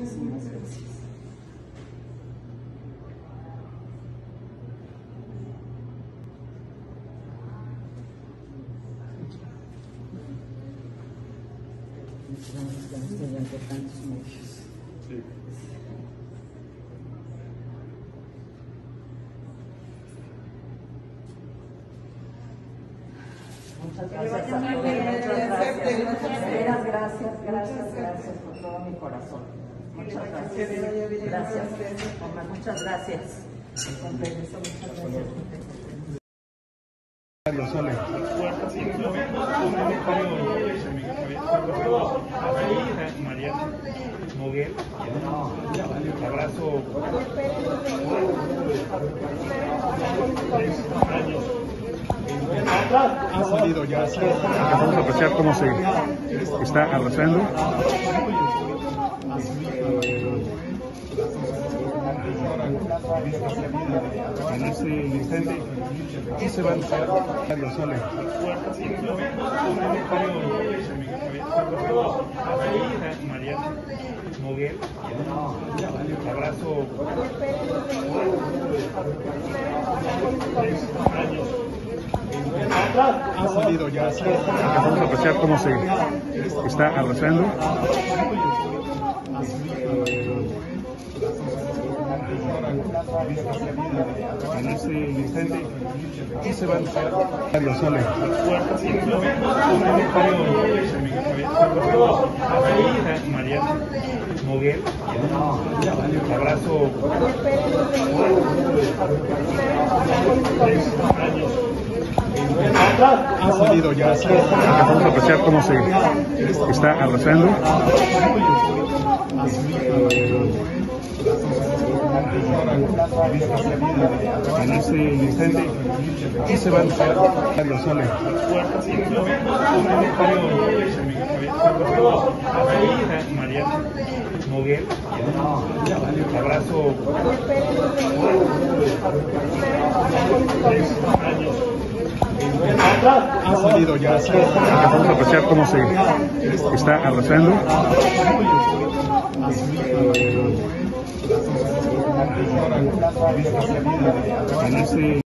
Muchísimas gracias. Mediante tantos medios. Sí. Muchas gracias a todos. Gracias con todo mi corazón. Muchas gracias. Gracias. Muchas gracias. Con permiso, muchas gracias. Carlos Sole. María Moguel. Abrazo. Ha salido ya. Vamos a apreciar cómo se está abrazando. En este instante, aquí se van a hacer Carlos Sole. María Moguel. Abrazo. Ha salido ya. Vamos a apreciar cómo se está abrazando. En este instante, aquí se van a hacer Carlos Sole. María Moguel. Abrazo. Ha salido ya. Vamos a apreciar cómo se está abrazando. En este instante, aquí se van a hacer Carlos Sole. María Moguel. Abrazo. Ha salido ya. Vamos a apreciar cómo se está abrazando. En este